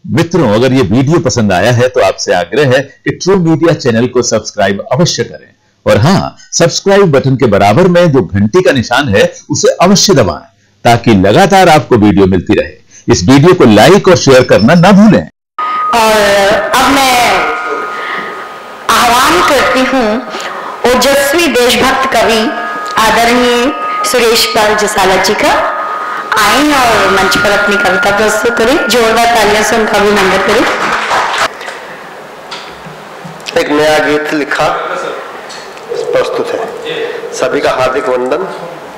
मित्रों, अगर ये वीडियो पसंद आया है तो आपसे आग्रह है कि ट्रू मीडिया चैनल को सब्सक्राइब अवश्य करें और हाँ, सब्सक्राइब बटन के बराबर में जो घंटी का निशान है उसे अवश्य दबाएं ताकि लगातार आपको वीडियो मिलती रहे। इस वीडियो को लाइक और शेयर करना ना भूलें। और अब मैं आह्वान करती हूँ ओजस्वी देशभक्त कवि आदरणीय सुरेश पाल जसाला जी का, आएं और मंच पर अपनी कविता प्रस्तुत करें। जोरदार तालियों से उनका अभिनंदन करें। एक नया गीत लिखा प्रस्तुत है, सभी का हार्दिक वंदन।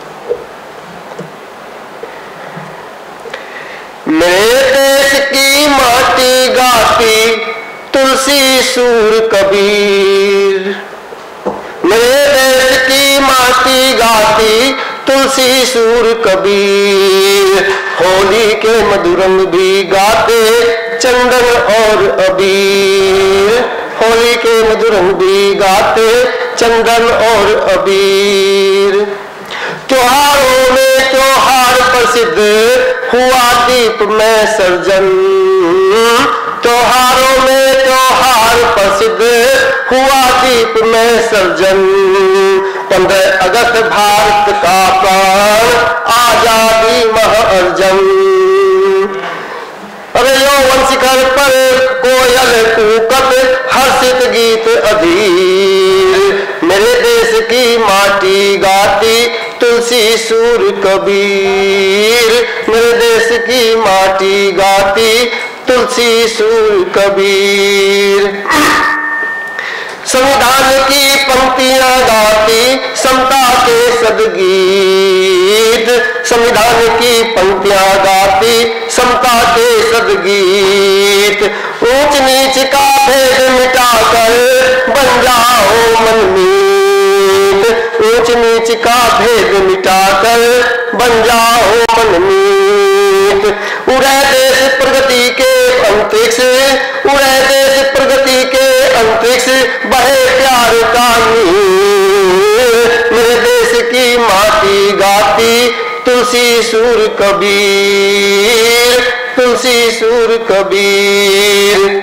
मेरे देश की माटी गाती तुलसी सूर कबीर, मेरे देश की माटी गाती तुलसी सूर कबीर, होली के मधुरंग भी गाते चंदन और अबीर, होली के मधुरंग भी गाते चंदन और अबीर। त्योहारों में त्योहार प्रसिद्ध हुआ दीप में सर्जन, त्योहारों में त्योहार प्रसिद्ध हुआ दीप में सर्जन। 15 अगस्त भारत का प्राण आजादी महाअर्जन, अरे यौवन शिखर पर कोयल कूकत हर्षित गीत अधीर, मेरे देश की माटी गाती तुलसी सूर कबीर, मेरे देश की माटी गाती तुलसी सूर कबीर। संविधान की पंक्तियां गाती समता के सदगीत, संविधान की पंक्तियां गाती समता के सदगीत। ऊंच नीच का भेद मिटाकर बन जाओ मनमीत, ऊंच नीच का भेद मिटाकर बन जाओ मनमीत। उड़े देश प्रगति के अंतरिक्ष, उड़े देश प्रगति के अंतरिक्ष, बहे प्यार का नीर, मेरे देश की माटी गाती तुलसी सूर कबीर, तुलसी सूर कबीर।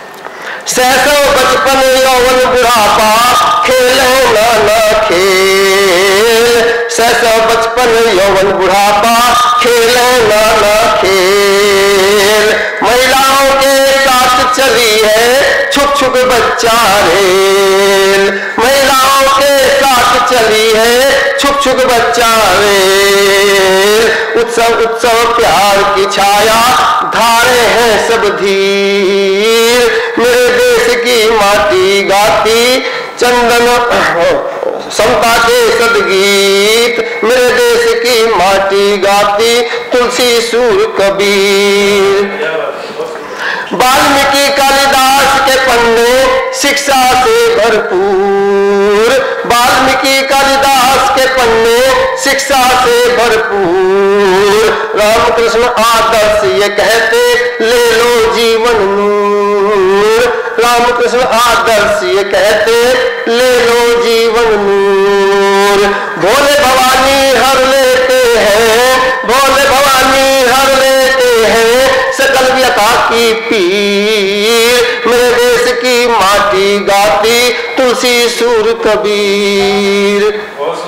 सहसो बचपन यौवन बुढ़ापा खेलो नाना खेल, सहसो बचपन यौवन बुढ़ापा खेलो नाना खेल। महिलाओं के साथ चली है छुक छुक बच्चा रेल, महिलाओं के साथ चली है छुक छुक बच्चा रेल। उत्सव उत्सव प्यार की छाया धारे हैं सब धीर, मेरे देश की माटी गाती चंदन समता के सदगीत, मेरे देश की माटी गाती तुलसी सूर कबीर। वाल्मीकि कालिदास के पन्ने शिक्षा से भरपूर, वाल्मीकि कालिदास के पन्ने शिक्षा से भरपूर। रामकृष्ण आदर्श ये कहते ले लो जीवन नूर, रामकृष्ण आदर्श ये कहते ले लो जीवन नूर। भोले भवानी हर लेते हैं, भोले भवानी हर लेते हैं सकल व्यथा की पीर, मेरे देश की माटी गाती तुलसी सूर कबीर।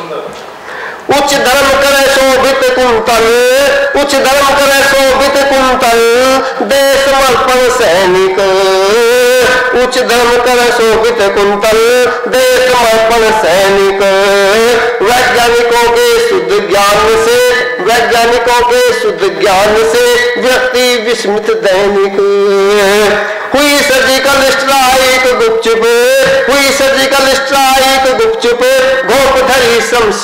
उच्च धर्म करे शोभित कुंतल, उच्च धर्म करे शोभित कुंतल, देश समर्पण सैनिक, उच्च धर्म करे शोभित कुंतल, देश समर्पण सैनिक। वैज्ञानिकों के शुद्ध ज्ञान से, वैज्ञानिकों के शुद्ध ज्ञान से व्यक्ति विस्मित दैनिक। हुई सर्जिकल स्ट्राइक गुपचुप, हुई सर्जिकल स्ट्राइक गुपचुप, घोप धरी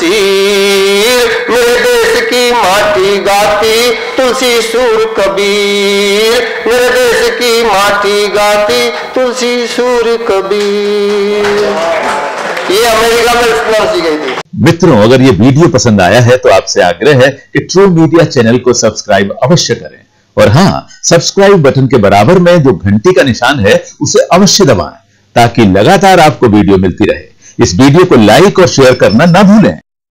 शमशीर, मेरे देश की माटी गाती तुलसी सूर कबीर, मेरे देश की माटी गाती तुलसी सूर कबीर। ये अमेरिका में इस्तेमाल की गई थी। मित्रों, अगर ये वीडियो पसंद आया है तो आपसे आग्रह है कि ट्रू मीडिया चैनल को सब्सक्राइब अवश्य करें और हाँ, सब्सक्राइब बटन के बराबर में जो घंटी का निशान है उसे अवश्य दबाएं ताकि लगातार आपको वीडियो मिलती रहे। इस वीडियो को लाइक और शेयर करना ना भूलें।